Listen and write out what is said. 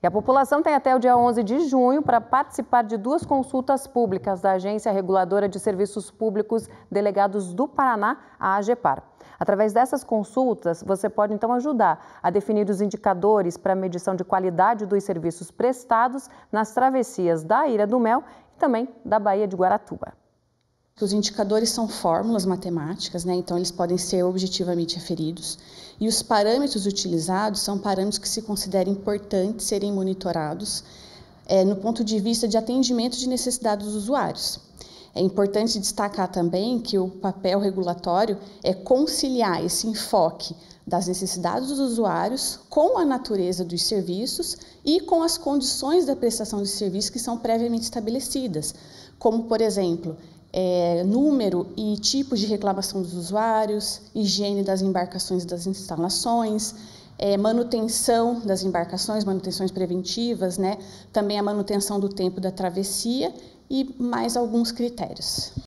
E a população tem até o dia 11 de junho para participar de 2 consultas públicas da Agência Reguladora de Serviços Públicos Delegados do Paraná, a AGEPAR. Através dessas consultas, você pode então ajudar a definir os indicadores para a medição de qualidade dos serviços prestados nas travessias da Ilha do Mel e também da Baía de Guaratuba. Os indicadores são fórmulas matemáticas, então eles podem ser objetivamente aferidos. E os parâmetros utilizados são parâmetros que se consideram importantes serem monitorados no ponto de vista de atendimento de necessidades dos usuários. É importante destacar também que o papel regulatório é conciliar esse enfoque das necessidades dos usuários com a natureza dos serviços e com as condições da prestação de serviços que são previamente estabelecidas, como, por exemplo, número e tipos de reclamação dos usuários, higiene das embarcações e das instalações, manutenção das embarcações, manutenções preventivas, também a manutenção do tempo da travessia e mais alguns critérios.